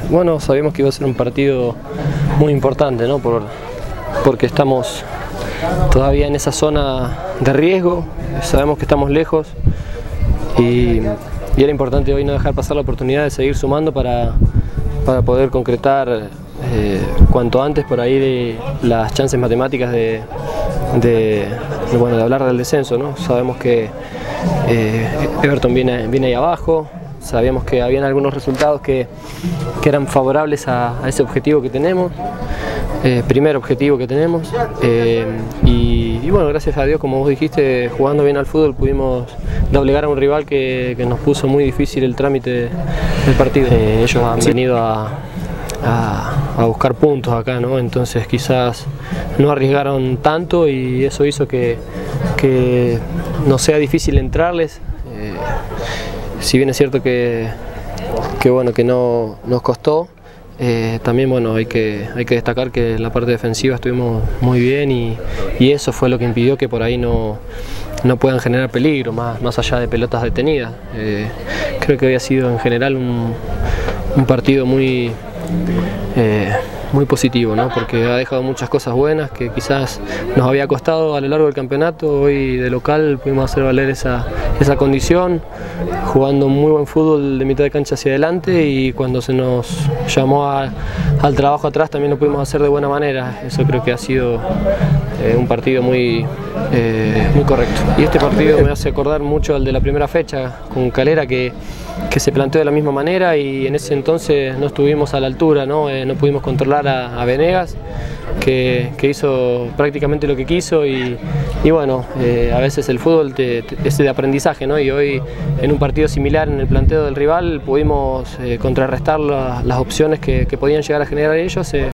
Bueno, sabíamos que iba a ser un partido muy importante, ¿no? Porque estamos todavía en esa zona de riesgo, sabemos que estamos lejos y era importante hoy no dejar pasar la oportunidad de seguir sumando para poder concretar cuanto antes por ahí las chances matemáticas de hablar del descenso, ¿no? Sabemos que Everton viene ahí abajo, sabíamos que habían algunos resultados que eran favorables a ese objetivo que tenemos, primer objetivo que tenemos, y bueno, gracias a Dios, como vos dijiste, jugando bien al fútbol pudimos doblegar a un rival que nos puso muy difícil el trámite del partido. Ellos han venido a buscar puntos acá, ¿no? Entonces quizás no arriesgaron tanto y eso hizo que no sea difícil entrarles. Si bien es cierto que no nos costó, también bueno, hay que destacar que en la parte defensiva estuvimos muy bien y eso fue lo que impidió que por ahí no puedan generar peligro, más allá de pelotas detenidas. Creo que había sido en general un partido muy positivo, ¿no? Porque ha dejado muchas cosas buenas que quizás nos había costado a lo largo del campeonato. Hoy de local pudimos hacer valer esa condición, jugando un muy buen fútbol de mitad de cancha hacia adelante, y cuando se nos llamó al trabajo atrás también lo pudimos hacer de buena manera. Eso creo que ha sido un partido muy correcto. Y este partido me hace acordar mucho al de la primera fecha con Calera, que se planteó de la misma manera y en ese entonces no estuvimos a la altura, no pudimos controlar a Venegas, que hizo prácticamente lo que quiso y bueno, a veces el fútbol es de aprendizaje, ¿no? Y hoy en un partido similar en el planteo del rival pudimos contrarrestar las opciones que podían llegar a generar ellos.